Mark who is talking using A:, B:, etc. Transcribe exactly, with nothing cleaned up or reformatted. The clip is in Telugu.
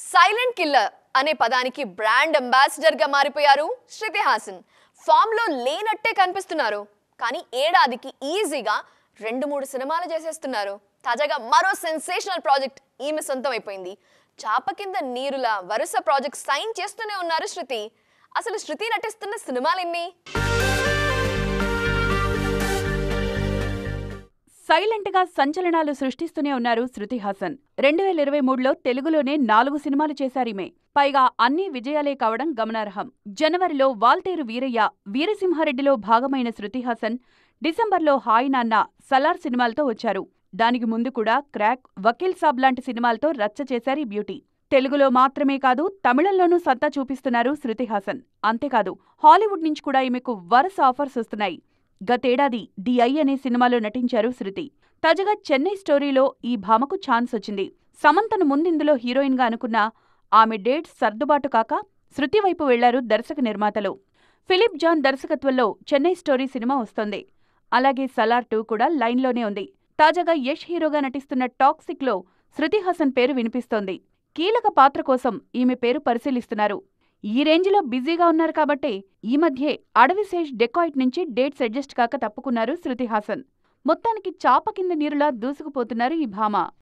A: సైలెంట్ కిల్లర్ అనే పదానికి బ్రాండ్ అంబాసిడర్ గా మారిపోయారు శృతి హాసన్. ఫామ్ లో లేనట్టే కనిపిస్తున్నారు, కానీ ఏడాదికి ఈజీగా రెండు మూడు సినిమాలు చేసేస్తున్నారు. తాజాగా మరో సెన్సేషనల్ ప్రాజెక్ట్ ఈమె సొంతం అయిపోయింది. చాప కింద నీరుల వరుస ప్రాజెక్ట్ సైన్ చేస్తూనే ఉన్నారు శృతి. అసలు శృతి నటిస్తున్న సినిమాలు ఎన్ని?
B: సైలెంట్ గా సంచలనాలు సృష్టిస్తూనే ఉన్నారు శృతి హాసన్. రెండు వేల ఇరవై మూడులో తెలుగులోనే నాలుగు సినిమాలు చేశారీమే. పైగా అన్ని విజయాలే కావడం గమనార్హం. జనవరిలో వాల్తేరు వీరయ్య, వీరసింహారెడ్డిలో భాగమైన శృతి హాసన్ డిసెంబర్లో హాయ్ నాన్న, సలార్ సినిమాలతో వచ్చారు. దానికి ముందు కూడా క్రాక్, వకీల్ సాబ్ లాంటి సినిమాలతో రచ్చ చేశారు ఈ బ్యూటీ. తెలుగులో మాత్రమే కాదు, తమిళంలోనూ సత్తా చూపిస్తున్నారు శృతి హాసన్. అంతేకాదు, హాలీవుడ్ నుంచి కూడా ఈమెకు వరుస ఆఫర్స్ వస్తున్నాయి. గతేడాది ది ఐ అనే సినిమాలో నటించారు శృతి. తాజాగా చెన్నై స్టోరీలో ఈ భామకు ఛాన్స్ వచ్చింది. సమంతను ముందిందులో హీరోయిన్గా అనుకున్నా ఆమె డేట్స్ సర్దుబాటు కాక శృతి వైపు వెళ్లారు దర్శక నిర్మాతలు. ఫిలిప్ జాన్ దర్శకత్వంలో చెన్నై స్టోరీ సినిమా వస్తోంది. అలాగే సలార్ టూ కూడా లైన్లోనే ఉంది. తాజాగా యష్ హీరోగా నటిస్తున్న టాక్సిక్ లో శృతి హాసన్ పేరు వినిపిస్తోంది. కీలక పాత్ర కోసం ఈమె పేరు పరిశీలిస్తున్నారు. ఈ రేంజ్లో బిజీగా ఉన్నారు కాబట్టే ఈ మధ్యే అడవిశేష్ డెకాయిట్ నుంచి డేట్స్ అడ్జస్ట్ కాక తప్పుకున్నారు శృతి హాసన్. మొత్తానికి చాప కింద నీరులా దూసుకుపోతున్నారు ఈ భామ.